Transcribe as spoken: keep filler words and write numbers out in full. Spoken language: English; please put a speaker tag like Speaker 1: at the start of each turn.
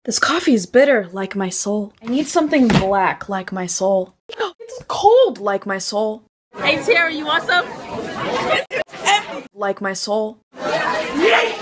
Speaker 1: This coffee is bitter, like my soul. I need something black, like my soul. It's cold, like my soul.
Speaker 2: Hey, Tara, you want some?
Speaker 1: Like my soul.